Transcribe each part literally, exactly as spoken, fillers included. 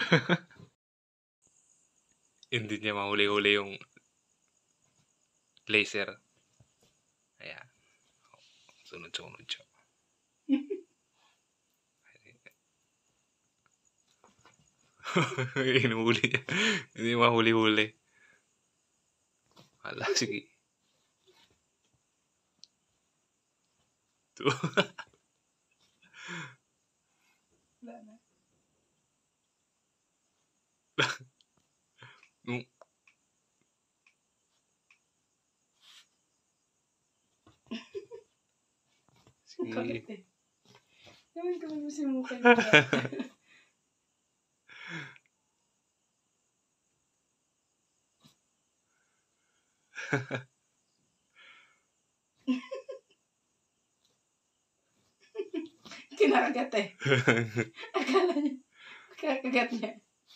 Hindi niya mahuli-huli yung laser. Ayan. Sunod-sunod siya. Inuhuli niya. Hindi mahuli-huli. Hala, sige. Wala na. Mm. Ang kulit Sige. eh. Naman ka mo si mukha niya. Kinakagat eh. Akala niya. Kakagat niya.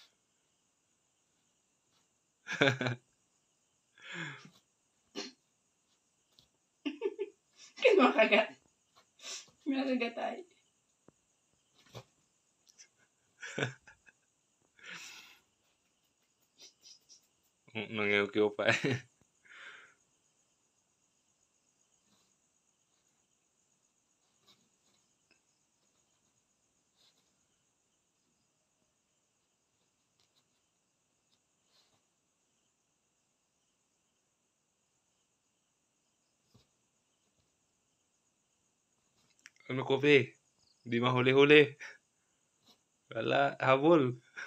Kinakagat. Kinakagat ay. Nangyayukiw pa eh. Ano ko be? Hindi mahuli-huli. Wala, habol.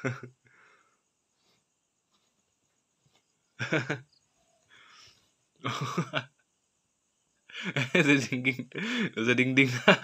Sa dingding. Sa dingding na.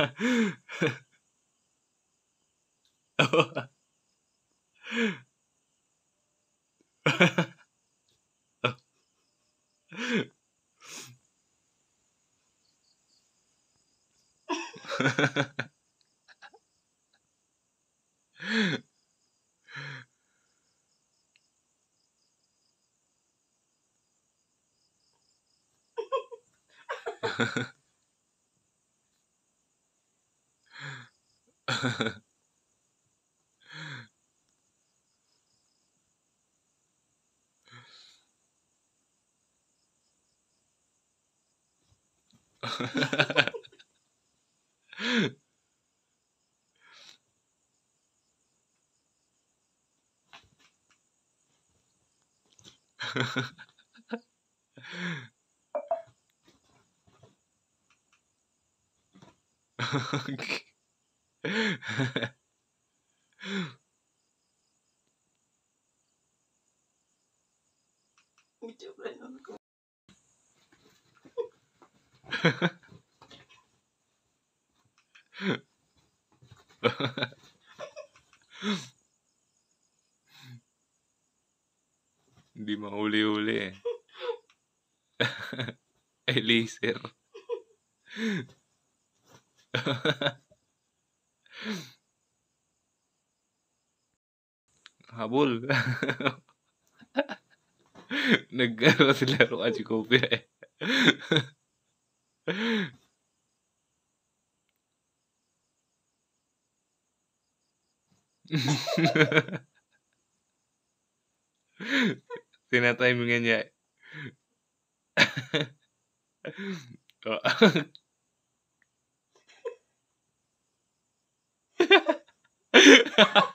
Hindi mahuli-huli eh. Ay, laser. Habol. Nag-ano sila ro si Kobe eh. Tinatimingan niya. Oh.